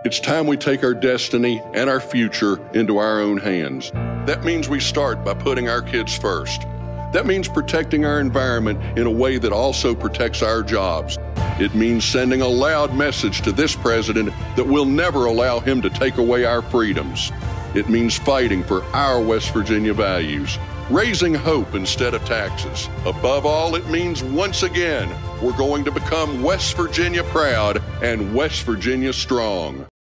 It's time we take our destiny and our future into our own hands. That means we start by putting our kids first. That means protecting our environment in a way that also protects our jobs. It means sending a loud message to this president that we'll never allow him to take away our freedoms. It means fighting for our West Virginia values, raising hope instead of taxes. Above all, it means once again, we're going to become West Virginia proud and West Virginia strong.